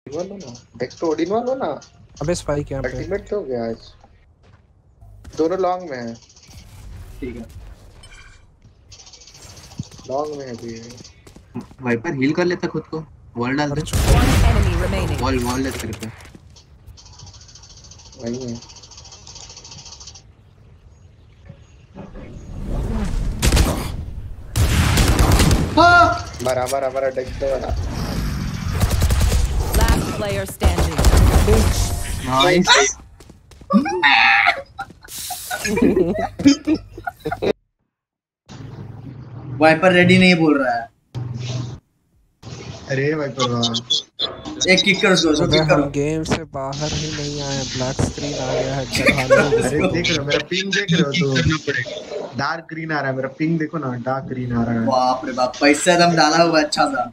लो ना, डेक्स तो ओडिन वालो ना। अबे स्पाइक यहाँ पे। अल्टीमेट तो हो गया आज। दोनों लॉन्ग में है। ठीक है। लॉन्ग में है भी। वाइपर हील कर लेता खुद को। वॉल डाल दे। One enemy remaining. Wall wall है तेरे पे। वही है। बराबर बराबर डेक्स तो बड़ा। Last player standing. Nice. Viper ready नहीं बोल रहा है। अरे वाइपर वाह। एक किक कर उसको, अबे किक करो। हम गेम से बाहर ही नहीं आए, ब्लैक स्क्रीन आ गया है जब अरे देख रहे हो मेरा पिंग देख रहे हो तो डार्क ग्रीन आ रहा है मेरा पिंग देखो ना डार्क ग्रीन आ रहा है। बाप रे बाप, पैसा दम डाला हुआ अच्छा सा।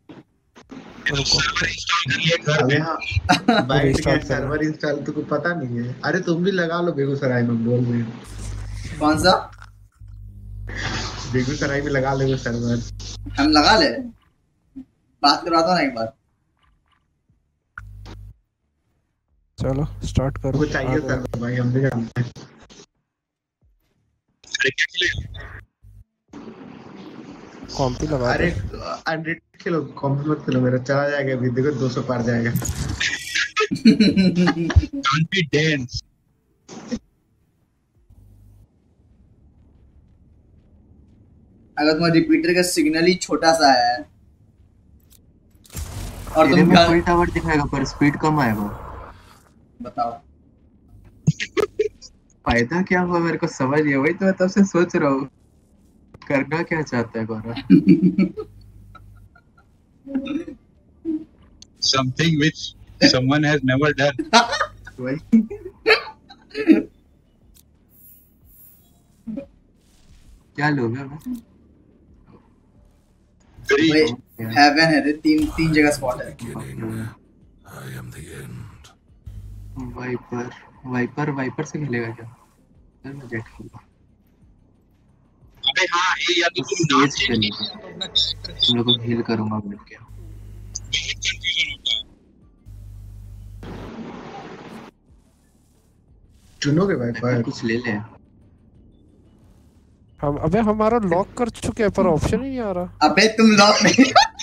अबे हाँ बाइट का सर्वर इंस्टॉल तो कुछ पता नहीं है। अरे तुम भी लगा लो बेगूसराय में बोल रहे हो। कौन सा? बेगूसराय में लगा लो सर्वर। हम लगा ले, बात करवाता हूँ ना एक बार। चलो स्टार्ट करो। कुछ चाहिए सर्वर भाई हम भी जानते हैं। कॉम्पी लगा अरे अनरेट खेलो कॉम्पी मत खेलो मेरा चला जाएगा अभी देखो 200 पार जाएगा। कॉन्फिडेंस। अगर तुम्हारा रिपीटर का सिग्नल ही छोटा सा है और तेरे तुम में फुल टावर दिखाएगा पर स्पीड कम आएगा। बताओ फायदा क्या हुआ मेरे को समझ नहीं। वही तो मैं तब से सोच रहा हूँ करना क्या चाहता है गौरव। Something which someone has never done. वही क्या लोग हैं हेवन है रे, तीन जगह स्पॉट है। वाइपर वाइपर वाइपर से खेलेगा क्या? चल मैं जेट खेलूंगा। अबे हाँ ये या तो तुम सेज खेलूंगा। तुम लोगों को हील करूंगा मिल के। बहुत कंफ्यूजन होता है। चुनोगे वाइपर कुछ ले ले। हम अबे हमारा लॉक कर चुके हैं पर ऑप्शन ही नहीं आ रहा। अबे तुम लॉक नहीं।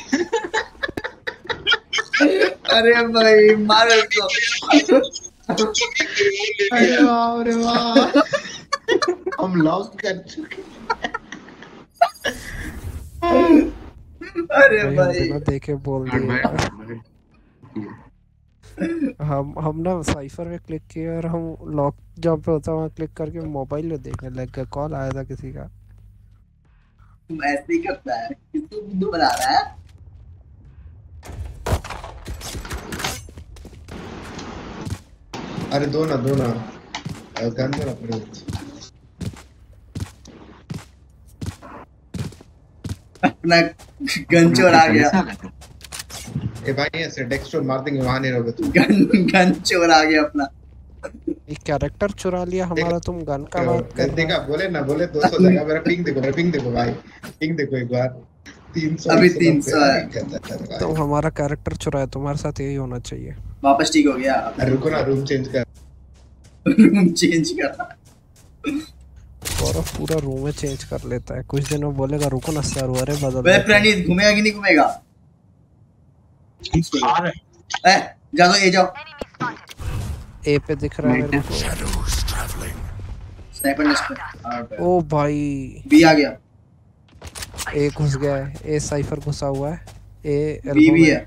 अरे भाई मार उसको। अरे वाह अरे वाह हम लॉक कर चुके। अरे भाई हम भाई बिना देखे बोल दिए। हम ना साइफर में क्लिक किए और हम लॉक जहाँ पे होता है वहाँ क्लिक करके मोबाइल में देखने लग गए। कॉल आया था किसी का। तुम ऐसे ही करता है, किसको बुद्धू बना रहा है? अरे दो ना गन दो ना पड़े। अपना गन चोर आ गया। ए भाई ऐसे डेक्स्टर मार देंगे वहां नहीं रहोगे तुम। गन चोर आ गया अपना। एक कैरेक्टर चुरा लिया हमारा। तुम गन का बात कर रहे देखा बोले ना बोले 200 जगह मेरा पिंग देखो भाई पिंग देखो एक बार 300 अभी 300 है। तो हमारा कैरेक्टर चुराया। तुम्हारे साथ यही होना चाहिए। वापस ठीक हो गया। अरे रुको ना रूम चेंज कर। रूम चेंज कर। गौरव पूरा रूम में चेंज कर लेता है। कुछ दिन में बोलेगा रुको ना सर अरे बदल। वे प्रणीत घूमेगा कि नहीं घूमेगा? ए जा तो ए जाओ। ए पे दिख रहा है मेरे को। स्नाइपर लिस्ट ओ भाई बी आ गया। ए घुस गया है। ए साइफर घुसा हुआ है। ए बी भी है।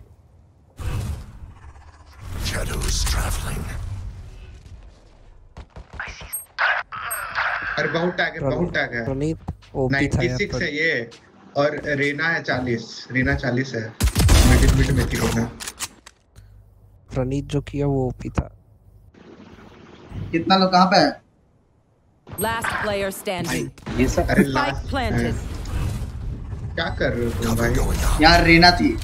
अरे बहुत टैग है प्रणीत ओपी था 96 है ये और रेना है 40 रेना 40 है मिड में थी रेना। प्रणीत जो किया वो ओपी था। कितना लोग कहाँ पे है? Last player standing. ये सब अरे Spike लास्ट planted. क्या कर रहे हो तुम भाई? यार रेना थी।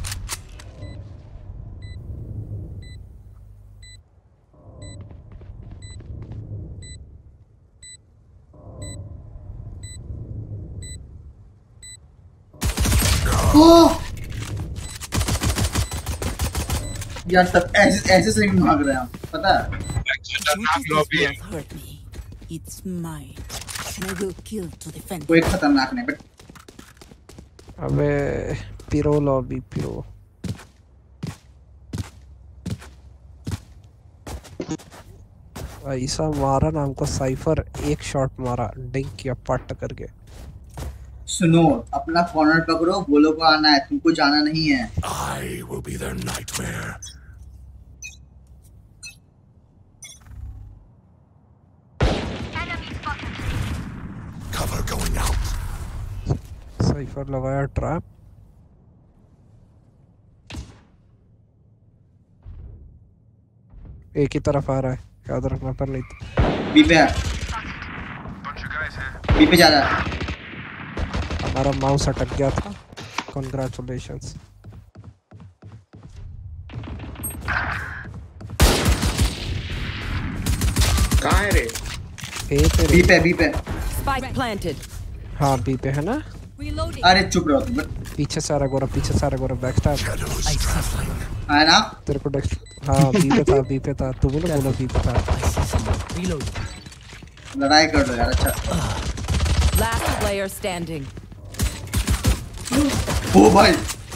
यार सब ऐसे से भाग रहे हैं हम, पता है? लॉबी है। hurt me. It's mine. And I will kill to defend. कोई खतरनाक नहीं बट अबे पिरो लॉबी पिरो। ऐसा मारा ना हमको साइफर, एक शॉट मारा डिंक किया पट करके। सुनो, अपना कॉर्नर पकड़ो, बोलो को आना है, तुमको जाना नहीं है। I will be their nightmare. Cover going out. Cypher लगाया ट्रैप। एक ही तरफ आ रहा है, याद रखना पर नहीं तो। बी पे है, बी पे जा रहा है। हमारा माउस अटक गया था। Congratulations. कहाँ है रे? ए पे बी पे, बी पे। Spike planted. हाँ बी पे है ना। अरे चुप रहो तुम। पीछे सारा गोरा, पीछे सारा गोरा बैक स्टैप Shadows traveling. है ना? तेरे को डेक्स। हाँ बी पे था, बी पे था, तू भी ना बोला बी पे था। लड़ाई कर दो यार। अच्छा Last player standing. ओ भाई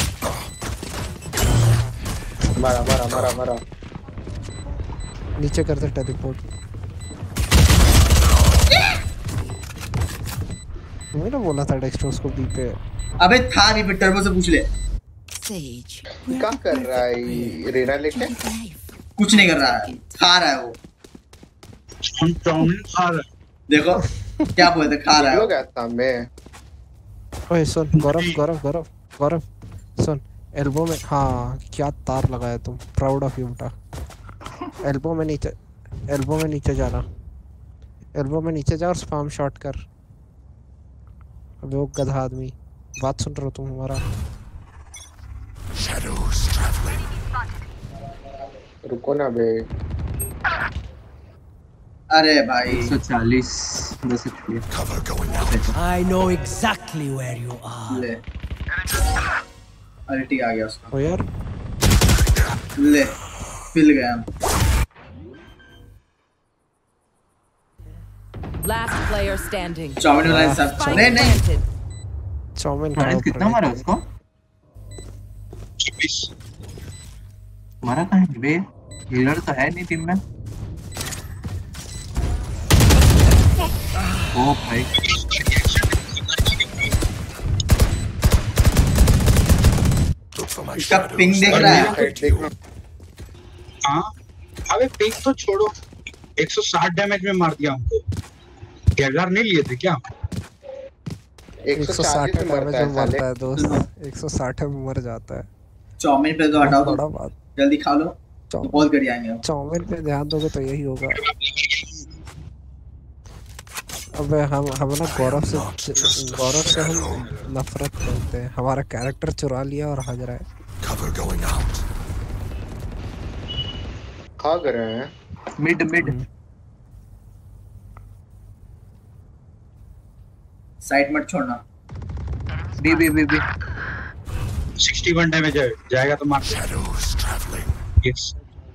मारा मारा मारा मारा। नीचे करते टेलीपोर्ट। मैंने बोला था डेक्स्ट्रोस को बी पे। अबे था भी, फिर टर्बो से पूछ ले। Sage. क्या कर रहा है ये रेना लेके? कुछ नहीं कर रहा है, खा रहा है वो। हम चाउमीन खा रहे हैं। देखो क्या बोलते, खा रहा है हो वो। गया था मैं। ओए सुन गौरव गौरव गौरव गौरव सुन, एल्बो में। हाँ क्या तार लगाया तुम, प्राउड ऑफ यू बेटा। एल्बो में नीचे, एल्बो में नीचे जाना, एल्बो में नीचे जा और स्पैम शॉट कर। अबे वो गधा आदमी, बात सुन रहे हो तुम हमारा? Shadows traveling. रुको ना बे। अरे भाई 140 बस इतनी। Cover going out. I know exactly where you are. ले, अल्टी आ गया उसका। ओ यार ले पिल गया हम। Last player standing. चाउमीन वाला इंसान। Spike नहीं नहीं, planted. चाउमीन राइट कितना मारा उसको? 26। मारा कहाँ है बे? हीलर तो है नहीं टीम में। ओ भाई Look for my इसका shadows. पिंग देख रहा है। साइड देखो। हाँ अबे पिंक तो छोड़ो, 160 डैमेज में मार दिया हमको। केलर नहीं लिए थे क्या? 140 में मरता है साले। मरता है दोस्त, 160 में मर जाता है। चाउमीन पे तो हटाओ, बड़ा तो बात। जल्दी खा लो, तो बहुत करी आएंगे हम। चाउमीन पे ध्यान दोगे तो यही होगा। अबे हम ना गौरव से हम नफरत करते हैं। हमारा कैरेक्टर चुरा लिया और हज रहा है। Cover going out. खा कर रहे हैं। मिड मिड साइड मत छोड़ना। B B B B 61 damage है, जाएगा तो मार। Shadows traveling. यस।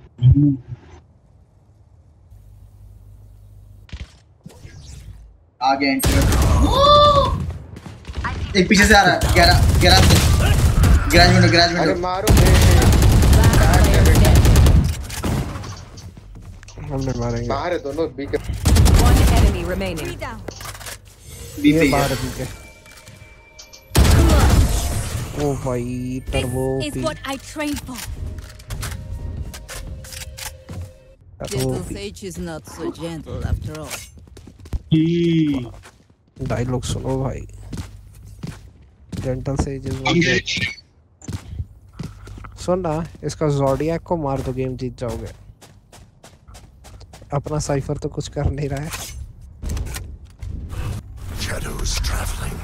आगे एंटर। एक पीछे से आ रहा है। गैराज में गैराज अरे में। मारो बे। हमने मारेंगे। बाहर है दोनों बी के। One enemy remaining. बी पे ये बाहर भी के। ओ भाई टर्बो Is भी, what I trained for. Turbo Gentle भी। Sage is not so gentle after all. Dialogue सुनो भाई। जेंटल से सुन ना, इसका ज़ोडिएक को मार दो, गेम जीत जाओगे। अपना साइफर तो कुछ कर नहीं रहा है। Shadows traveling.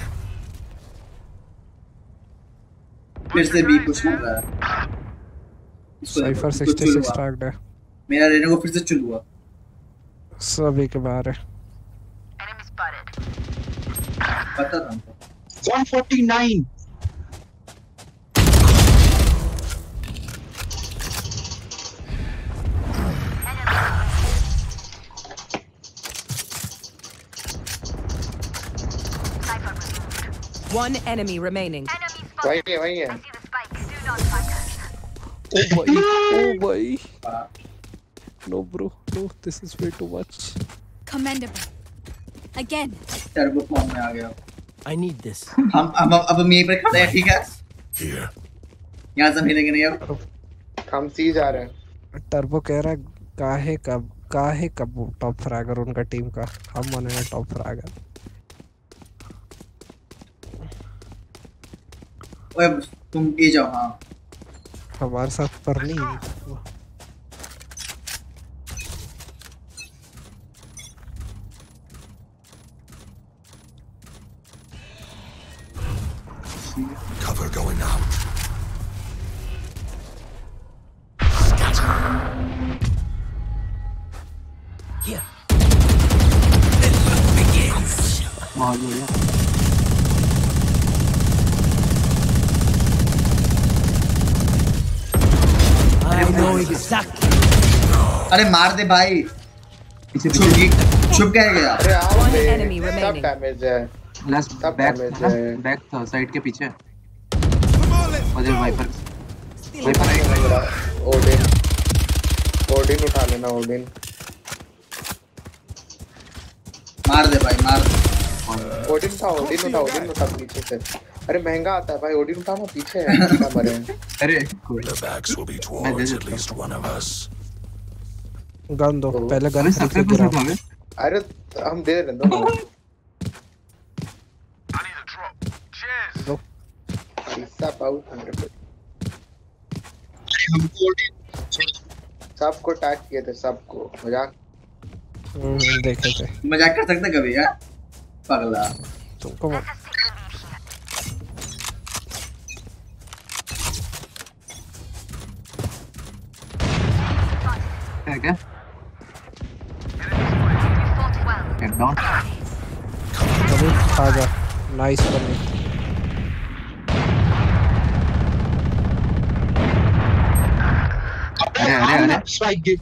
फिर से बी पुश कर रहा है। इसको साइफर देखो, इसको 66 चुल हुआ। टैग्ड है। मेरा रेनो को फिर से चुल हुआ। सब एक बार है। पता था हमको। 149। One enemy remaining. वही है Oh boy. No bro, no, this is way too much. Commendable. Again. Turbo form में आ गया। I need this. हम यहीं पर खड़े हैं, ठीक है? Here. यहाँ से मिलेंगे नहीं अब। हम सी जा रहे हैं। टर्बो कह रहा है काहे कब टॉप फ्रैगर उनका टीम का, हम बनेंगे टॉप फ्रैगर। ओए तुम ये जाओ। हाँ हमारे साथ पर नहीं। Cover going out. Here. बहुत बढ़िया। I know exactly. अरे मार दे भाई। पीछे छुप गया। अरे आओ One बे, enemy सब remaining. डैमेज है। लास्ट सब बैक damage था, है। बैक था साइड के पीछे। और वाइपर ओडिन उठा लेना ओडिन। मार दे भाई मार। ओडिन उठा पीछे से। अरे महंगा आता है भाई, ओडिन उठा ना, पीछे है क्या मरे। अरे The backs will be towards at least one of us. Gun दो, पहले गन अरे खरीद सबसे के गिराओ। पसंद है। अरे हम दे रहे दो दो। पैसा पाऊ 100। हमको सबको टैग किए थे, सबको मजाक। देखे थे। मजाक कर सकते कभी यार, पगला। तुमको क्या Get down. अभी आ जा। नाइस बनी। अरे स्पाइक गिर।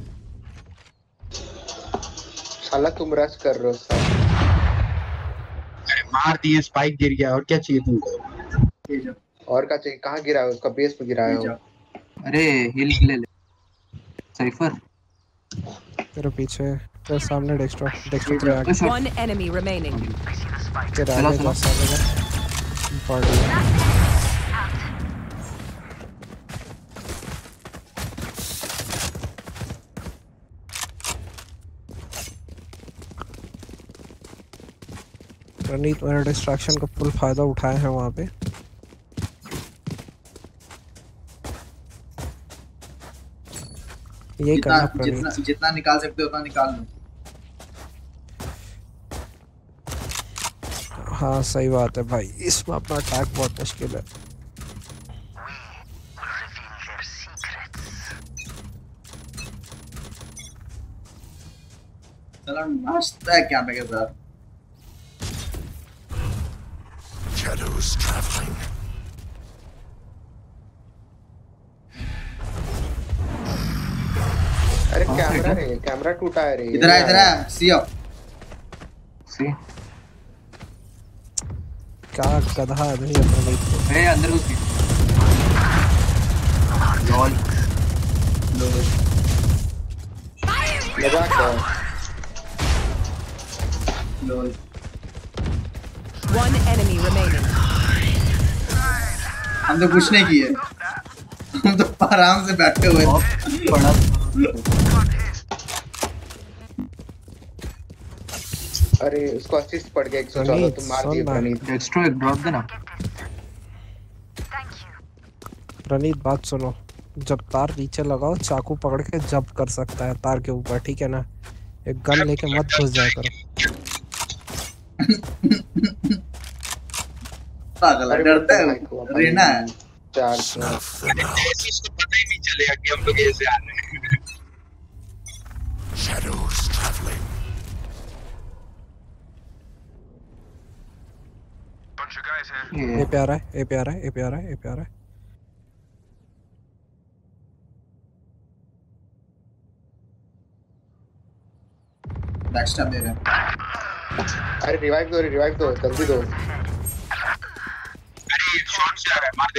साला तुम रश कर रहे हो सब। अरे मार दिए, स्पाइक गिर गया, और क्या चाहिए तुमको? ये जाओ, और क्या चाहिए? कहाँ गिरा है? उसका बेस पे गिरा ये है। जाओ। अरे हिल ले ले। साइफर तेरे पीछे, तेरे सामने डेक्स्ट्रो तेरे आगे। One enemy remaining. तेरे चलो, आगे चलो। बस आगे। बढ़िया। रणनीत मेरे डिस्ट्रैक्शन का फुल फायदा उठाए हैं वहाँ पे। ये जितना करना जितना जितना निकाल सकते हो उतना निकाल लो। हाँ सही बात है भाई, इसमें अपना अटैक बहुत मुश्किल है। चलो मस्त है क्या के साथ। Shadows traveling. अरे कैमरा टूटा है रे। इधर आ सीओ। सी क्या गधा आदमी है प्रणीत तो। ए अंदर घुस गई। लॉल मजाक है। लोल। One enemy remaining. हम तो कुछ नहीं किए, हम तो आराम से बैठे हुए थे। बड़ा अरे उसको असिस्ट पड़ गया 114, तुम मार दिए प्रणीत। एक्स्ट्रा एक ड्रॉप देना। प्रणीत बात सुनो, जब तार नीचे लगाओ चाकू पकड़ के जंप कर सकता है तार के ऊपर, ठीक है ना? एक गन लेके मत घुस जाया करो। पागल है, डरता है रेना है। चार Snuff them out. इसको पता ही नहीं चलेगा कि हम लोग ऐसे आ रहे हैं। Shadows traveling. ए पे आ रहा है, ए पे आ रहा है, ए पे आ रहा है, ए पे आ रहा है। बैकस्टैब दे रहे हैं। अरे रिवाइव दो जल्दी दो। शॉट से आ रहा है, मार दे।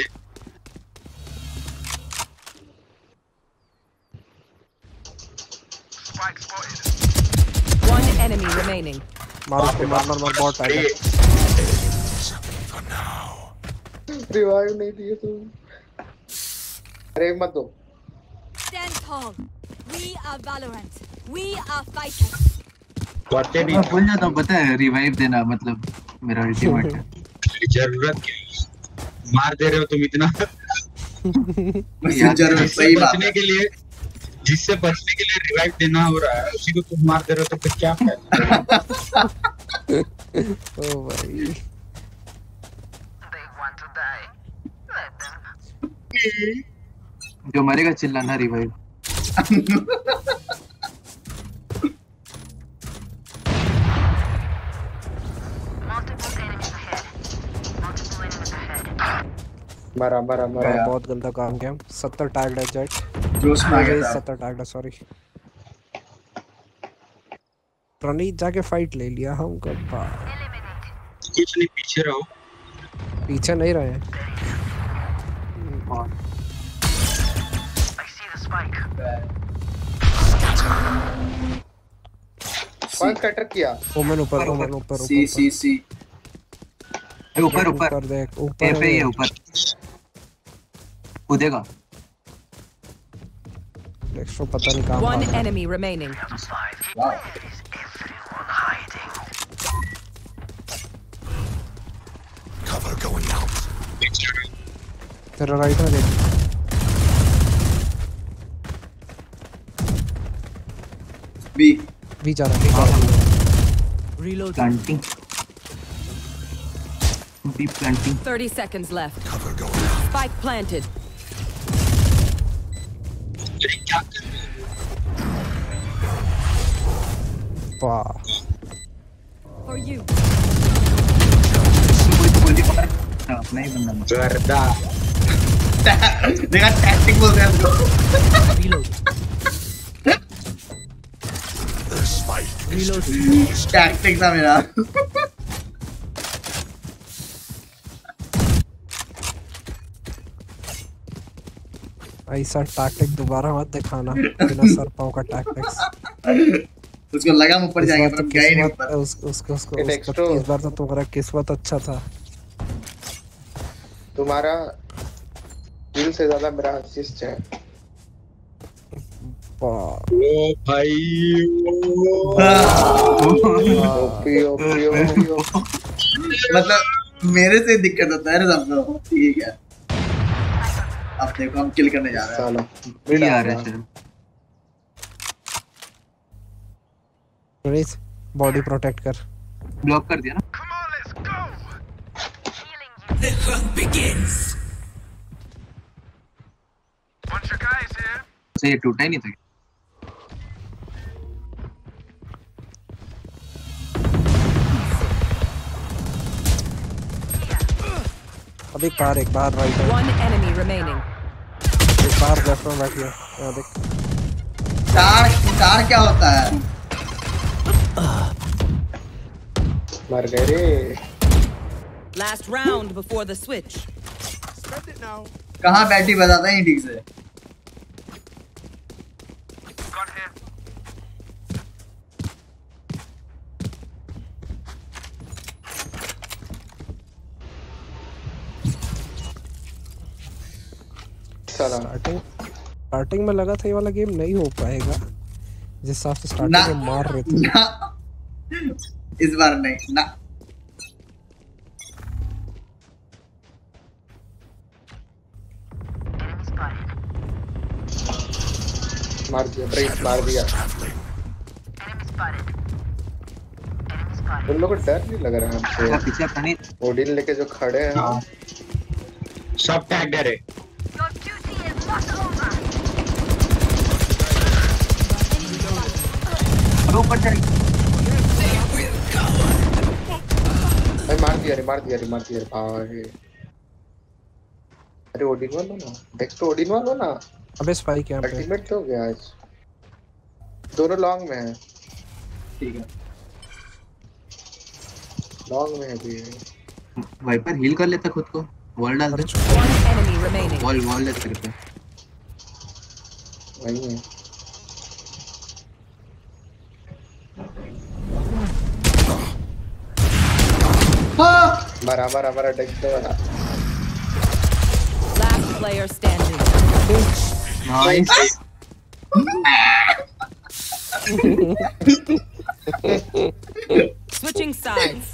One enemy remaining. मार उसको, मार बहुत टाइट है। For now. रिवाइव नहीं दिए तुम। अरे मत दो। Stand tall. We are Valorant. We are fighters. करते नहीं, मैं भूल जाता हूँ, पता है रिवाइव देना मतलब मेरा अल्टीमेट है। जरूरत क्या है? मार दे रहे हो तुम इतना। जरूर सही बात बचने के लिए, जिससे बचने के लिए रिवाइव देना हो रहा है, उसी को तुम मार दे रहे हो, तो फिर क्या फायदा? ओ भाई जो मरेगा चिल्लाना रिवाइव। मरा बहुत गंदा काम किया। 70 टैग्ड है जेट। जोश में आ गया था। 70 टैग्ड है, सॉरी। प्रणीत जाके फाइट ले लिया हम कब। कुछ नहीं, पीछे रहो। पीछे नहीं रहे हैं। कौन स्कैटर किया? ओमन ऊपर सी ऊपर देख, ए ऊपर पे ही है, ऊपर कूदेगा। एक्स्ट्रा पता नहीं कहां। One enemy remaining. Cover going out. तेरा राइट में देख। बी जा रहा है। Reload. Planting B planting. 30 seconds left. Cover going out. Spike planted. क्या कर रहे हो? वाह For you. अपना ही बंदा गर्दा। देखा टैक्टिक बोल रहे हैं हमको। Reload. The spike is Reload. Tactic था मेरा। ऐसा टैक्टिक दोबारा मत दिखाना। बिना सर पाँव का टैक्टिक्स। उसको लगा हम ऊपर जाएंगे पर हम गए नहीं ऊपर। उसको इस बार तो तुम्हारा किस्मत अच्छा था। तुम्हारा किल से ज्यादा मेरा असिस्ट है। ओ भाई, ओपी। मतलब मेरे से दिक्कत होता है सबको। ठीक है, अब देखो हम किल करने जा रहे हैं। चलो भी आ रहा है चलो। प्लीज बॉडी प्रोटेक्ट कर। ब्लॉक कर दिया ना। The hunt begins. से ये टूटा ही नहीं था। अभी कार एक बार राइट है। One enemy remaining. एक बार लेफ्ट में बैठी है। यहाँ देख। कार क्या होता है? मर गए रे। Last round before the switch. कहाँ बैठी बताता है ठीक से। स्टार्टिंग में लगा था ये वाला गेम नहीं हो पाएगा, जिस हिसाब से स्टार्टिंग में मार रहे थे। ना, इस बार नहीं ना। मार दिया ब्रेक, मार दिया। उन लोगों को डर नहीं लग रहा है हमसे। पीछे अपनी ओडिन लेके जो खड़े हैं सब टैगडर है। ऊपर चढ़। मार दिया रे भाई। अरे ओडिन वालो ना, देख तो ओडिन वालो ना। अबे स्पाइक यहाँ पे। अल्टीमेट तो हो गया आज। दोनों लॉन्ग में है। ठीक है, लॉन्ग में है भी। वाइपर हील कर लेता खुद को। वॉल डाल दे। One enemy remaining. वॉल ले तेरे पे। वही है। बराबर अटैक तो Last player standing. Nice. Switching sides.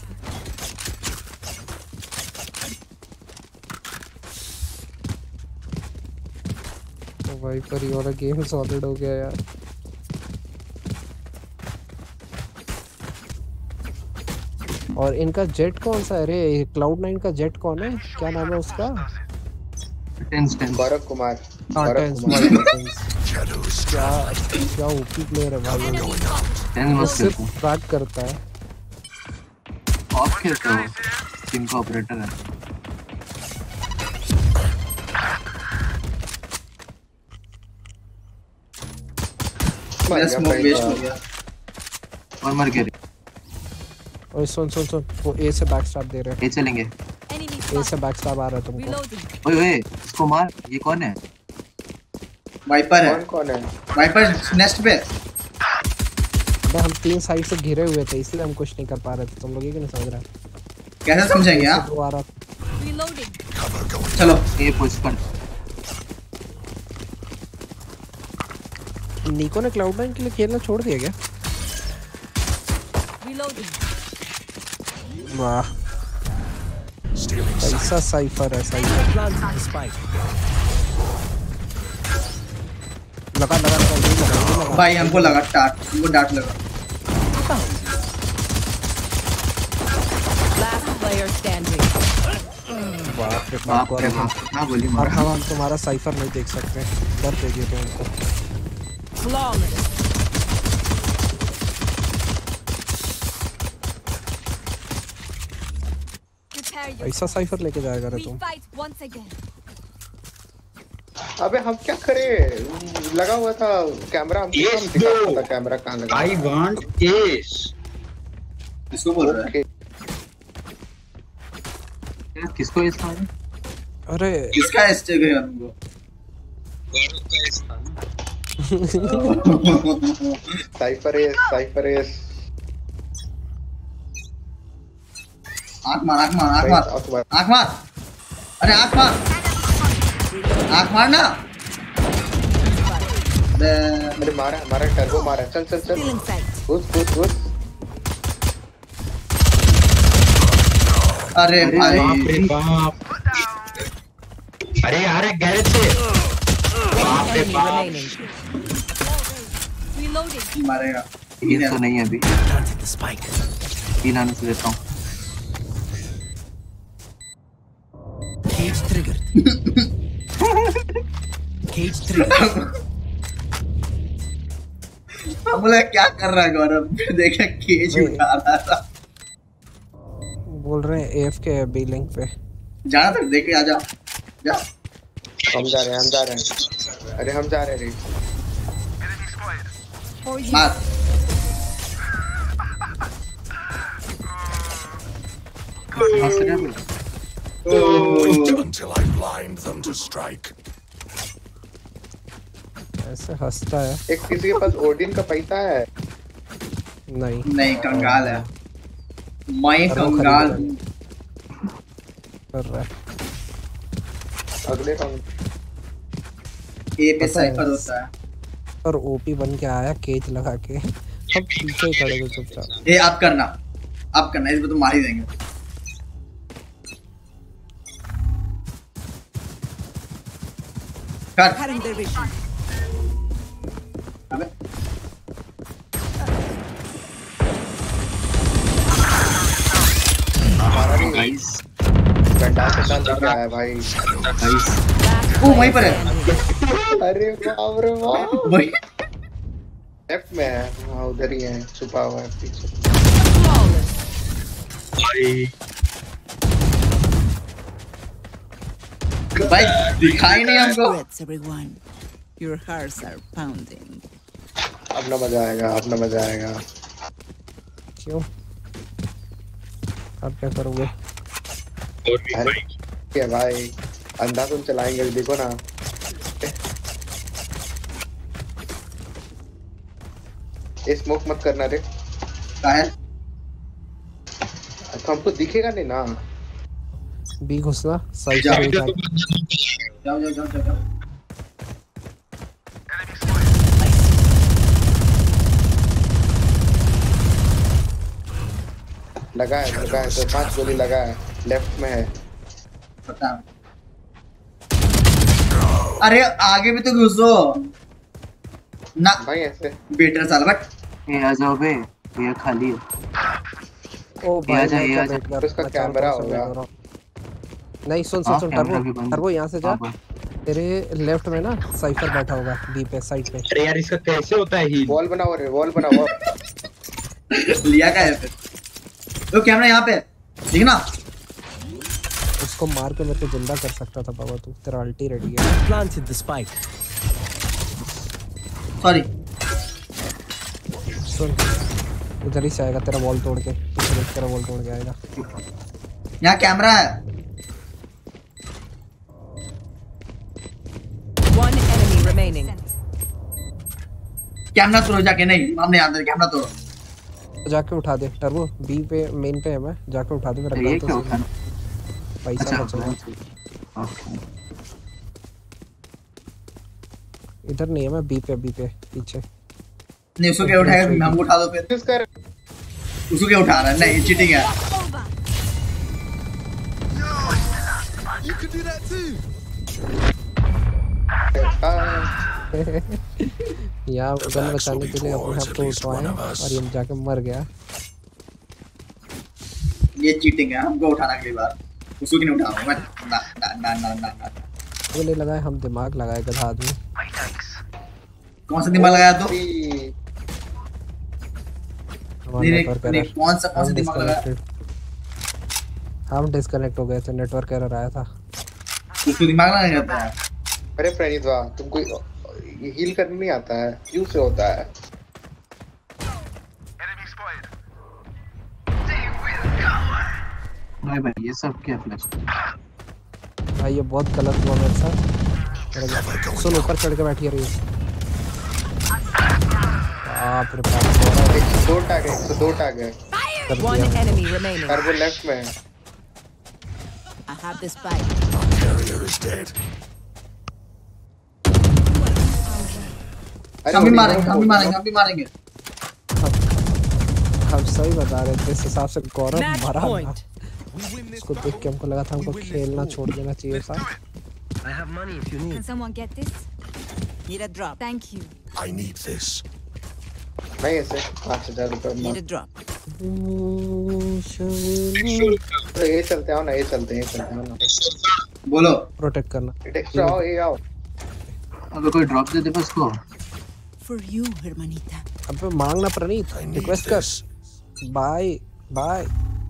तो भाई पर ये वाला गेम सॉलिड हो गया यार। और इनका जेट कौन सा है रे? Cloud9 का जेट कौन है? क्या नाम है उसका? टेंस गौरव कुमार। क्या ओपी प्लेयर है भाई। टेंस मत सिर्फ कर। फ्रैग करता है। ऑफ खेलता है। टीम का ऑपरेटर है। स्मोक वेस्ट हो गया। और मर गया। ओए सुन वो ए से बैकस्टैब दे रहे ये चलेंगे। Enemy हैं। ए से spotted. बैकस्टैब आ रहा है तुमको। Reloading. ओए ओए इसको मार। ये कौन है? वाइपर है। कौन है? वाइपर नेस्ट पे। अबे हम 3 साइड से घिरे हुए थे इसलिए हम कुछ नहीं कर पा रहे थे। तुम लोग ये क्यों नहीं समझ रहे? कैसे समझेंगे आप? वो आ रहा। Reloading. चलो ये पुश कर। निको ने Cloud9 के लिए खेलना छोड़ दिया क्या? Reloading. वाह Stealing कैसा साइफर है साइफर। Planting the spike. लगा। भाई हमको लगा डांट। हमको डांट लगा। Last player standing. बाप रे बाप रे बाप। कितना गोली और मारा। हम तुम्हारा साइफर नहीं देख सकते। डर देगी तुमको। Flawless. Prepare your. ऐसा साइफर लेके जाएगा रे We तुम। fight once again. अबे हम क्या करें? लगा हुआ था कैमरा। हम Yes, हम दिखा bro. था कैमरा कहाँ लगा। I want ace. किसको बोल रहा है? किसको इस मारे? अरे किसका स्टेक है हमको? गौरव का ace था ना। Cypher ace. आंख मार। अरे आंख मार ना। अरे मारा टर्बो मारा। चल Feeling sight. घुस। अरे भाई बाप रे बाप। अरे यार गैरेज से। बाप रे Enemy बाप। remaining. Reloading. मारेगा। ये तो नहीं है अभी। Planting the spike. 3 आने से देता हूँ। Cage triggered. Cage triggered. हम बोला क्या कर रहा है गौरव? फिर देखा केज उठा रहा था। बोल रहे हैं AFK है बी लिंक पे। जाना था देख के आजा। जा। हम जा रहे हैं। अरे हम जा रहे हैं। For you. मार। Wait until I blind them to strike. ऐसे हंसता है। एक किसी के पास ओडिन का पैसा है? नहीं कंगाल है। मैं कंगाल कर रहा है। अगले राउंड ए पे साइफर होता है। और ओपी बन के आया केज लगा के। हम पीछे ही खड़े थे चुपचाप। ए आप करना इस पे तो मार ही देंगे। कर। Cutting their vision. अबे हमारा भी गाइस गड्ढा से दिख रहा है भाई। गाइस वो वहीं पर है। अरे बाप रे बाप। वहीं लेफ्ट में है। वहाँ उधर ही है छुपा हुआ है पीछे। Flawless. भाई भाई दिखाई नहीं हमको। Poets, everyone. Your hearts are pounding. अब ना मजा आएगा। क्यों? अब क्या करोगे? और भी भाई क्या भाई अंधाधुन चलाएंगे देखो ना। ये स्मोक मत करना रे। क्या है? हमको दिखेगा नहीं ना। बी घुसना सही जाओ से जाओ जाओ जाओ जाओ। लगा है तो 5 गोली लगा है। लेफ्ट में है। पता। अरे आगे भी तो घुसो ना भाई ऐसे बेटर साला बट ये आ जाओ बे, ये खाली है। ओ भाई ये आ जा उसका कैमरा होगा। नहीं सुन सुन सुन टर्बो यहाँ से जा। तेरे लेफ्ट में ना साइफर बैठा होगा बी पे साइड पे। अरे यार इसका कैसे होता है हील? वॉल बनाओ रे, वॉल बनाओ। लिया का है फिर तो कैमरा यहाँ पे ठीक ना। उसको मार के मेरे को जिंदा कर सकता था बाबा तू। तेरा अल्टी रेडी है। Planted the spike. सॉरी सुन उधर ही से आएगा तेरा वॉल तोड़ के। पीछे देख तेरा वॉल तोड़ के आएगा। यहाँ कैमरा है। One enemy remaining. कैमरा तोड़ो जाके। नहीं हमने अंदर कैमरा तोड़ो। जाके उठा दे टर्बो। बी पे मेन पे है मैं। जाके उठा दे मेरा ये गन क्या तो उठाना? पैसा अच्छा बचेगा। ओके। इधर नहीं है मैं बी पे पीछे। नहीं उसको क्या उठाएगा? हमको उठा दो फिर। कर उसको क्या उठा रहा है? नहीं चीटिंग है। You can do that too. यहाँ गन बचाने के लिए अपने आप को उठवाए और ये जाके मर गया। ये चीटिंग है। हमको उठाना अगली बार। उसको क्यों नहीं उठाऊंगा? ना ना ना ना ना ना। वो नहीं लगाए हम दिमाग लगाए गधा आदमी। कौन सा दिमाग लगाया तो? नहीं कौन सा दिमाग लगाया? हम डिस्कनेक्ट हो गए थे। नेटवर्क एरर आया था। उसको दिमाग लगाया जाता है। अरे प्रणीत वाह तुमको हील करने नहीं आता है। क्यों से होता है? नहीं भाई ये सब क्या फ्लैश? भाई ये बहुत गलत हुआ मेरे साथ। सुन ऊपर चढ़ के बैठी रही। बाप रे बाप। 102 टैग है। One enemy remaining. Turbo left में है। I have the spike. Carrier is dead. हम भी मारेंगे। हम सही बता रहे थे। इस हिसाब से गौरव Match मरा ना। point. उसको देख के हमको लगा था हमको खेलना छोड़ देना चाहिए था। I have money if you need. Can someone get this? Need a drop. Thank you. I need this. नहीं ऐसे 5000 रुपए Need a drop. तो ये चलते आओ ना। ये चलते हैं ना। बोलो प्रोटेक्ट करना। एक्स्ट्रा आओ ये आओ। अबे कोई ड्रॉप दे दे बस को। For you, hermanita. अबे मांगना Praneet. I need request this. कर। Bye bye.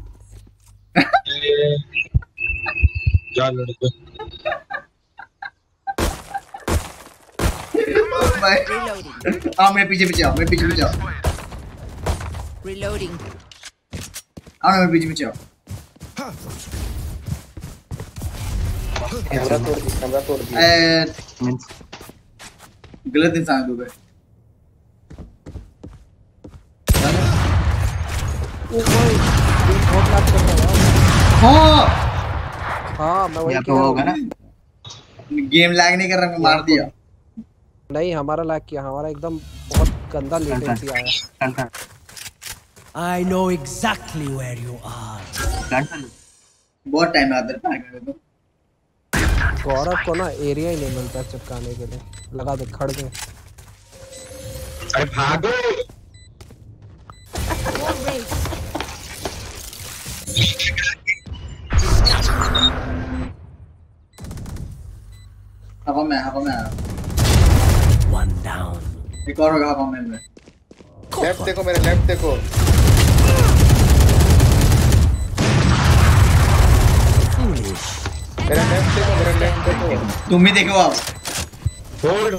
जा लड़के। Reloading. आओ मेरे पीछे आओ। Reloading. आओ मेरे पीछे आओ। कैमरा तोड़ दी। मींस गलत इंसान हो गए। हाँ मैं वही या कह तो रहा होगा ना। हूँ। गेम लैग नहीं कर रहा। मैं मार दिया। नहीं हमारा लैग किया। हमारा एकदम बहुत गंदा लेटेंसी आया। I know exactly where you are. बहुत टाइम आता है। गौरव को ना एरिया ही नहीं मिलता चिपकाने के लिए। लगा दे खड़ गए। अरे भागो। हवा में One down. एक और होगा हवा में। लेफ्ट देखो मेरे लेफ्ट देखो। Foolish. मेरा लेफ्ट देखो। तुम ही देखो आप। होल्ड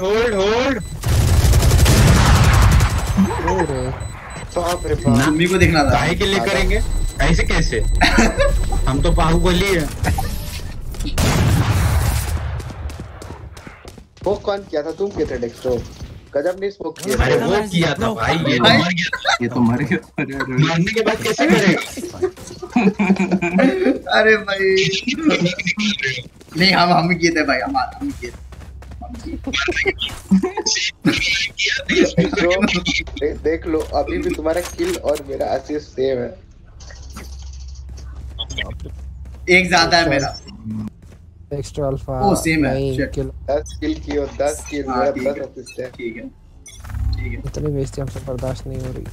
बाप रे बाप। तुम ही को देखना था। काहे के लिए करेंगे? ऐसे कैसे? हम तो बाहुबली है। वो कौन किया था? तुम किए थे डेक्स्ट्रो? गजब नहीं स्मोक किया अरे वो किया था भाई, ये तो मर गया। ये तो मर गया। मरने के बाद कैसे करेगा? अरे भाई नहीं, हम किए थे भाई, हम किए थे। देख लो अभी भी तुम्हारा किल और मेरा असिस्ट सेम है। एक ज्यादा है मेरा। एक्स्ट्रा अल्फा ओ सेम है। 10 किल किए, 10 किल, मेरा 10 असिस्ट है। ठीक है ठीक है। इतनी बेइज्जती हमसे बर्दाश्त नहीं हो रही।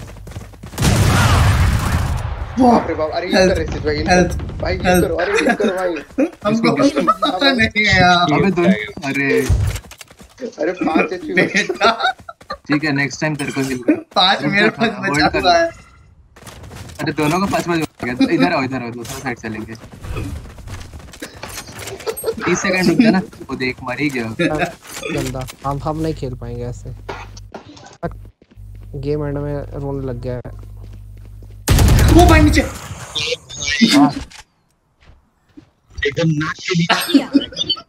बाप रे बाप, अरे ये कर रहे भाई, भाई ये करो, अरे ये करो भाई। हमको पता नहीं है यार। अबे दो, अरे 5 एचपी। ठीक है, नेक्स्ट टाइम तेरे को हिल कर। 5 मेरे पास बचा हुआ है। अरे दोनों को 5 हो गया। इधर आओ दूसरा साइड चलेंगे। 30 सेकंड रुक जा ना, वो देख मर ही गया। गंदा, हम नहीं खेल पाएंगे ऐसे। गेम एंड में रोने लग गया है। वो भाई नीचे एकदम नाक के नीचे।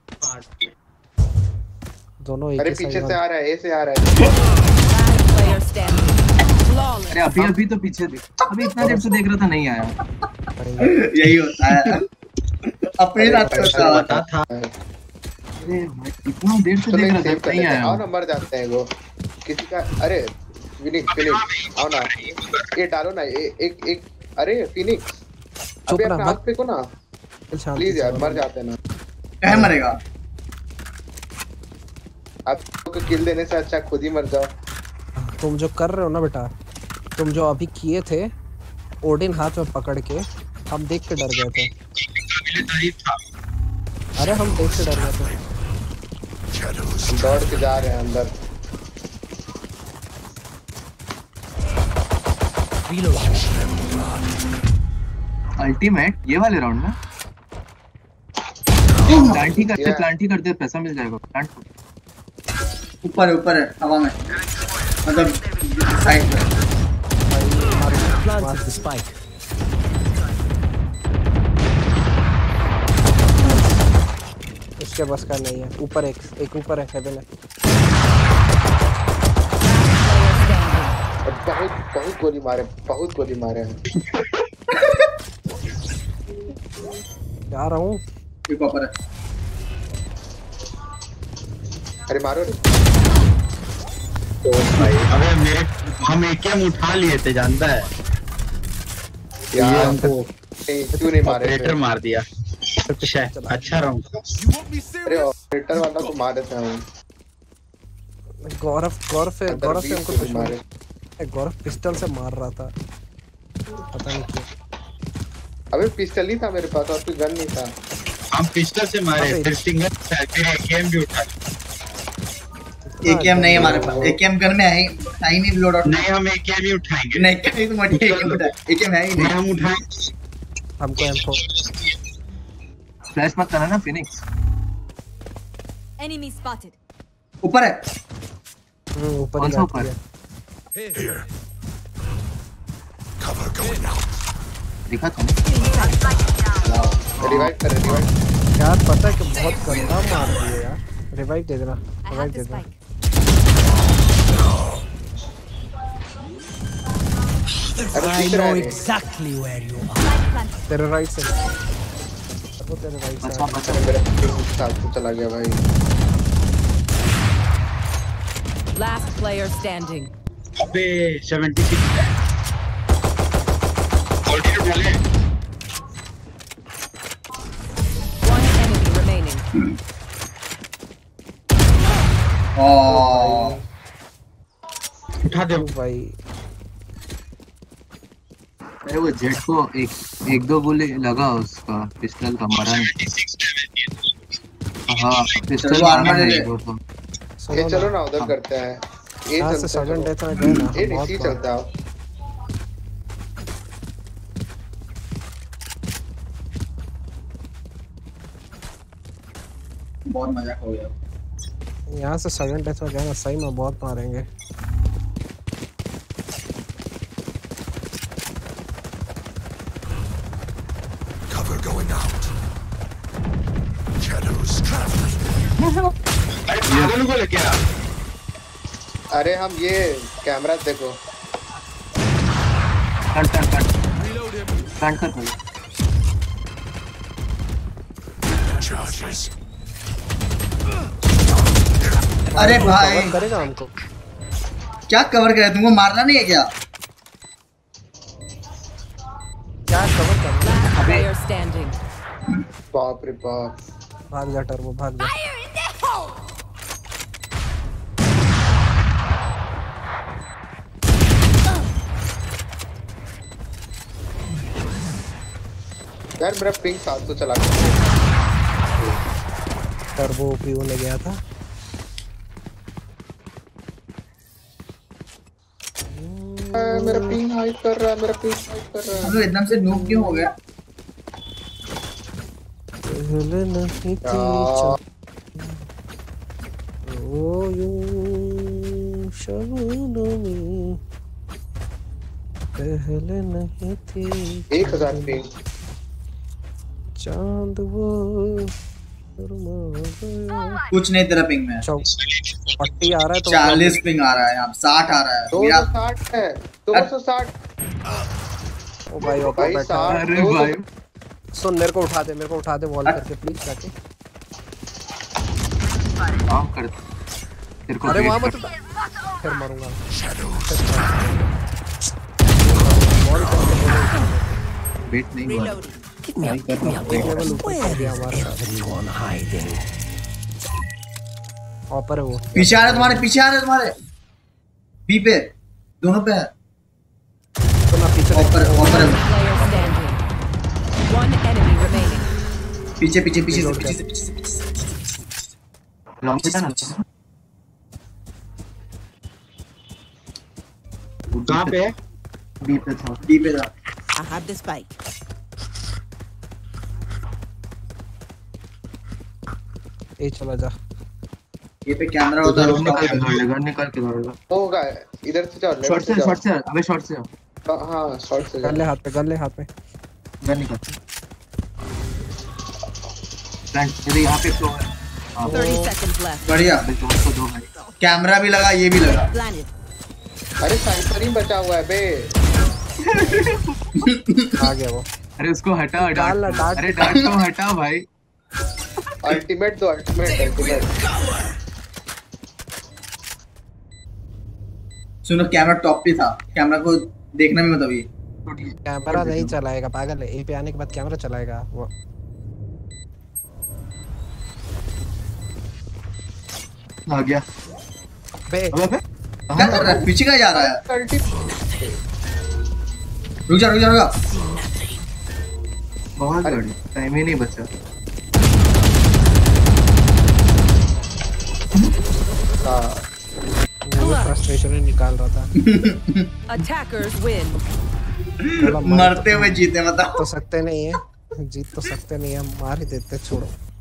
दोनों एक अरे ही पीछे साइड से आ रहा है, ए से आ रहा है। अरे अभी तो पीछे देख, अभी इतना देर से देख रहा था, नहीं आया। यही होता है अपने रात होता था। अरे इतना देर से देख रहा था, नहीं आया। आओ ना, मर जाते हैं वो किसी का। अरे फिनिक्स आओ ना, ये डालो ना, एक अरे फिनिक्स अबे अपना हाथ फेंको ना प्लीज यार, मर जाते हैं ना। क्या मरेगा? आपको किल देने से अच्छा खुद ही मर जाओ। तुम जो कर रहे हो ना बेटा, तुम जो अभी किए थे ओडिन हाथ में पकड़ के, हम देख के डर गए थे। अरे हम देख के डर गए थे। हम दौड़ के जा रहे हैं अंदर। अल्टीमेट ये वाले राउंड में प्लांट ही करते पैसा मिल जाएगा। प्लांट ऊपर है हवा में, मतलब साइड में। Plant the spike. इसके बस का नहीं है। ऊपर एक ऊपर है, हेवन है। बहुत गोली मारे हैं। जा रहा हूँ। एक ऊपर है। अरे मारो रे। तो भाई अबे मेरे हम एकेएम उठा लिए थे, जानता है यार ये हमको क्यों नहीं मारे? ऑपरेटर मार दिया। अच्छा राउंड। अरे ऑपरेटर वाला को मार देता हूं। गौरव से हमको कुछ मारे। गौरव पिस्टल से मार रहा था, पता नहीं क्यों। अबे पिस्टल ही था मेरे पास और कोई गन नहीं था। हम पिस्टल से मारे, फिर सिंगल फिर एकेएम भी उठा। एकेएम नहीं हमारे पास, एकेएम गन में है ही नहीं लोड आउट। नहीं हम एकेएम ही उठाएंगे। नहीं कहीं तो मोटी एकेएम है ही नहीं। हम उठाएंगे। हमको M4 फ्लैश मत करना ना फिनिक्स। Enemy spotted. ऊपर है। ऊपर कौन सा ऊपर? Here. Cover going out. दिखा तुम? रिवाइव कर रिवाइव। यार पता है कि बहुत गंदा मार दिया यार। रिवाइव दे देना, रिवाइव दे देना। I know exactly where you are. तेरे राइट से, वो तेरे राइट से। अच्छा मेरा साथ तो चला गया भाई। Last player standing. अबे 76 ऑलरेडी डाले। One enemy remaining. उठा दे भाई। अरे वो जेट को एक दो गोली लगा उसका पिस्टल का, मरा नहीं। हाँ पिस्टल मारना है वो तो। ये चलो ना उधर करते हैं। ये यहाँ से सडन डेथ में गए ना। ये नीचे चलता है। बहुत मजाक हो गया। यहाँ से सडन डेथ में गए ना, सही में बहुत मारेंगे। Cover going out. अरे पागल को लेके आ। अरे हम ये कैमरा देखो। प्लांट कर अरे भाई करेगा हमको। क्या कवर करे, तुमको मारना नहीं है क्या? क्या कवर करना? Last player standing. बाप रे बाप। भाग जा टर्बो, भाग जा। यार मेरा पिंग 700 चला गया। टर्बो ओपी होने गया था। मेरा पिंग हाइड कर रहा है, मेरा पिंग हाइड कर रहा है। हम लोग एकदम से नूब क्यों हो गया? पहले नहीं थी ओ यूं शबनों में, पहले नहीं थी 1000 पिंग। चांद वो कुछ नहीं तेरा पिंग में। 40 आ रहा है तो 40 पिंग आ रहा है, यहाँ 60 आ रहा है। 260 है, 260। ओ भाई ओ भाई बैठा। 60। अरे भाई सुन मेरे को उठा दे वॉल करके प्लीज जाके। काम कर तेरे को। अरे वहां मत उठा, फिर मारूंगा। वॉल करके वेट नहीं हुआ। Give me a लेवल ऊपर कर दिया हमारा। everyone hiding. ऊपर है वो। पीछे आ रहे तुम्हारे, पीछे आ रहे तुम्हारे। बी पे दोनों पे है। तो ना पीछे ऊपर ऊपर है। Player standing. One enemy remaining. पीछे पीछे पीछे से पीछे से पीछे से पीछे से। लॉन्ग पे ना। कहाँ पे है? बी पे था। बी पे था। I have the spike. ए चला जा। ये पे कैमरा होता है। निकाल के दौड़ेगा। होगा इधर से जाओ, शॉट लेफ्ट से से जाओ। अबे शॉट से हाँ शॉट से गन ले हाथ पे, गन गन निकाल। प्लांट ये यहाँ पे तो है। 30 seconds left. बढ़िया। अबे तो उसको दो भाई। कैमरा भी लगा, ये भी लगा। Planted. अरे साइपर ही बचा हुआ है बे। आ गया वो। अरे उसको हटा डाल, डाल। अरे डांट तो हटा भाई। अल्टीमेट तो अल्टीमेट। सुनो कैमरा टॉप पे था, कैमरा को देखने में मतलब ये कैमरा नहीं चलाएगा पागल है। ए पे आने के बाद कैमरा चलाएगा वो। आ गया। बे अबे क्या कर रहा है, पीछे का जा रहा है। रुक जा रुक जा रुक जा। बहुत गाड़ी, टाइम ही नहीं बचा। फ्रस्ट्रेशन ही निकाल रहा था। Attackers win. मरते हुए जीते, मतलब तो सकते नहीं है, जीत तो सकते नहीं है, मार ही देते, छोड़ो।